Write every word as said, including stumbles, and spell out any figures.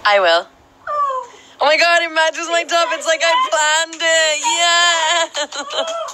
I will. Oh my god, it matches my top. It's like I planned it. Yeah.